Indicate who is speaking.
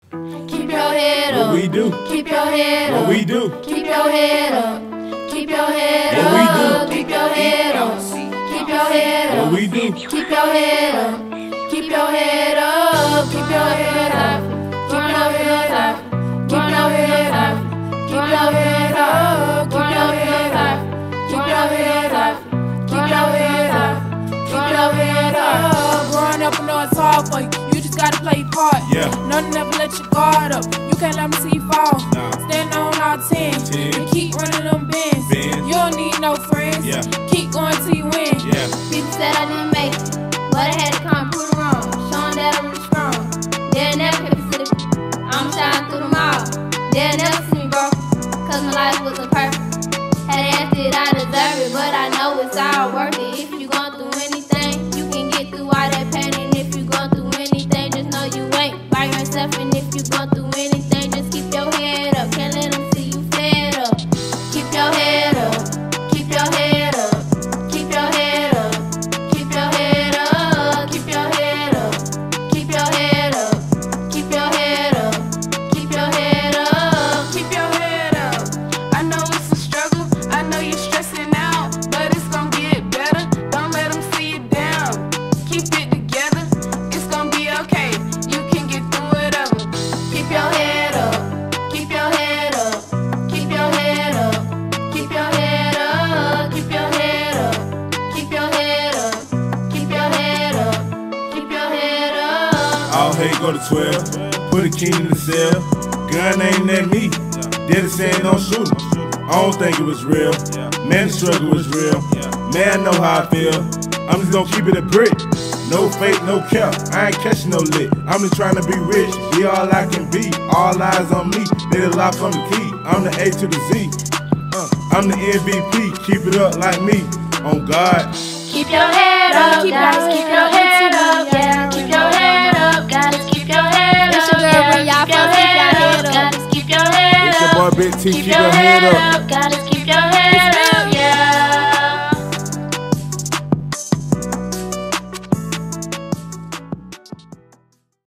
Speaker 1: Keep your head up.
Speaker 2: What we do?
Speaker 1: Keep your head up.
Speaker 2: What we do?
Speaker 1: Keep your head up. Keep your head
Speaker 2: What we
Speaker 1: up.
Speaker 2: do?
Speaker 1: Keep your head up. Keep your head up.
Speaker 2: What we do?
Speaker 1: Keep your head up. Keep your head up. Keep your head up. Keep your head up. Keep your head up. Keep your head up. Keep your head up. Keep your head up. Keep your head up. Keep your head up.
Speaker 3: Growing up, I know it's hard for you. You just gotta play your part.
Speaker 2: Yeah.
Speaker 3: Nothing never let your guard up. You can't let me see you fall.
Speaker 2: Nah.
Speaker 3: Stand on all 10. And keep running them bends. You don't need no friends.
Speaker 2: Yeah.
Speaker 3: Keep going till you win.
Speaker 2: Yeah.
Speaker 1: People said I didn't make it, but I had to come prove it wrong. Showing that I'm really strong. They'll never consider me. I'm shining through them all. They'll never see me broke, cause my life wasn't perfect. Had to ask it, I deserve it, but I know it's all worth it. If you going through anything, you can get through all that pain. And if you going through anything, just know you ain't by yourself. And if you going through anything, just keep your head up. Can't let them see you fed up. Keep your head up. Keep your head up. Keep your head up. Keep your head up. Keep your head up. Keep your head up. Keep your head up. Keep your head up.
Speaker 3: Keep your head up. I know it's a struggle. I know you're stressing out, but it's gonna get better. Don't let them see you down. Keep it together. It's gonna be okay. You can get through whatever.
Speaker 1: Keep your head up. Keep your head up. Keep your head up. Keep your head up. Keep your head up. Keep your head up. Keep your head up. Keep your head up.
Speaker 2: All hate go to 12. Put a key in the cell. Gun aimed at me. Daddy saying don't shoot him. I don't think it was real. Man, the struggle was real. Man, I know how I feel. I'm just gonna keep it a brick. No fake, no cap. I ain't catching no lick. I'm just trying to be rich. Be all I can be. All eyes on me. They the lock on the key. I'm the A to the Z. I'm the MVP. Keep it up like me. On God.
Speaker 1: Keep your head up, guys. Keep your head up, yeah. Keep your head up, guys. Keep your head up, yeah. Keep your head up, guys. Keep your head up.
Speaker 2: It's your boy Big T. Keep your head up.
Speaker 1: Guys.